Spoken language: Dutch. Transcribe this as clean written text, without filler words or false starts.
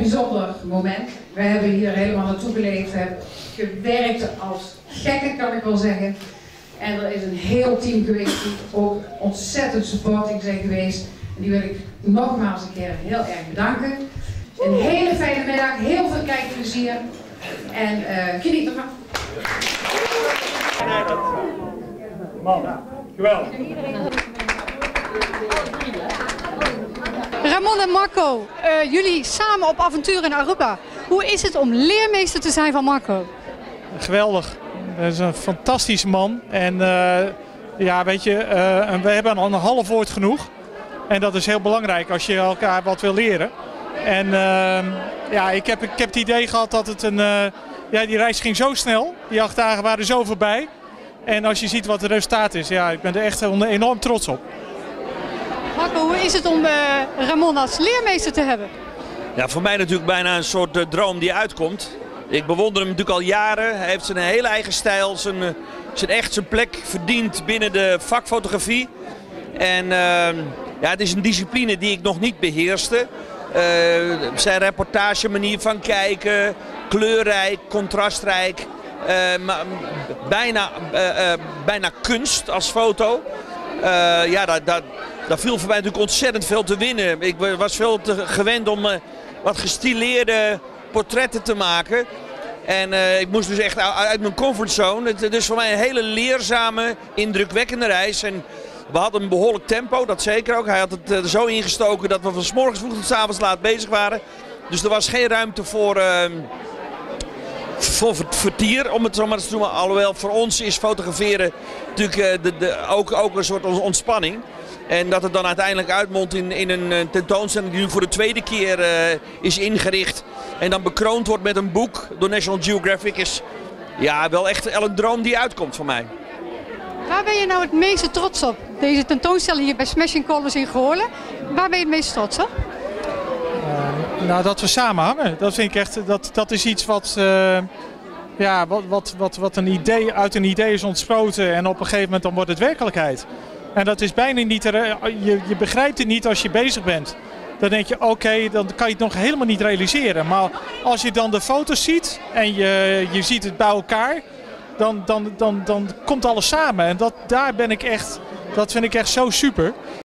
bijzonder moment. Wij hebben hier helemaal naartoe geleefd, hebben gewerkt als gekken, kan ik wel zeggen. En er is een heel team geweest die ook ontzettend supporting zijn geweest. En die wil ik nogmaals een keer heel erg bedanken. Een hele fijne middag, heel veel kijkplezier en geniet ervan. Man, geweldig. Ramon en Marco, jullie samen op avontuur in Aruba. Hoe is het om leermeester te zijn van Marco? Geweldig. Dat is een fantastische man. En ja, weet je, we hebben al een half woord genoeg. En dat is heel belangrijk als je elkaar wat wil leren. En ja, ik heb het idee gehad dat het ja, die reis ging zo snel. Die 8 dagen waren zo voorbij. En als je ziet wat het resultaat is, ja, ik ben er echt enorm trots op. Marco, hoe is het om Ramon als leermeester te hebben? Ja, voor mij natuurlijk bijna een soort droom die uitkomt. Ik bewonder hem natuurlijk al jaren. Hij heeft zijn hele eigen stijl, zijn plek verdiend binnen de vakfotografie. En ja, het is een discipline die ik nog niet beheerste. Zijn reportage, manier van kijken, kleurrijk, contrastrijk. Bijna kunst als foto. Ja, daar viel voor mij natuurlijk ontzettend veel te winnen. Ik was veel te gewend om wat gestileerde portretten te maken. En ik moest dus echt uit mijn comfortzone. Het is voor mij een hele leerzame, indrukwekkende reis. En we hadden een behoorlijk tempo, dat zeker ook. Hij had het er zo ingestoken dat we van 's morgens vroeg tot 's avonds laat bezig waren. Dus er was geen ruimte voor vertier, om het zo maar te noemen. Alhoewel voor ons is fotograferen natuurlijk ook een soort ontspanning. En dat het dan uiteindelijk uitmondt in een tentoonstelling die nu voor de tweede keer is ingericht. En dan bekroond wordt met een boek door National Geographic is ja, wel echt een droom die uitkomt voor mij. Waar ben je nou het meeste trots op? Deze tentoonstelling hier bij Smashing Colors in Goorlen. Waar ben je het meest trots op? Nou, dat we samen hangen. Dat vind ik echt, dat is iets wat, ja, wat een idee, uit een idee is ontsproten en op een gegeven moment dan wordt het werkelijkheid. En dat is bijna niet, je begrijpt het niet als je bezig bent. Dan denk je, oké, dan kan je het nog helemaal niet realiseren. Maar als je dan de foto's ziet en je ziet het bij elkaar, dan komt alles samen. En dat vind ik echt zo super.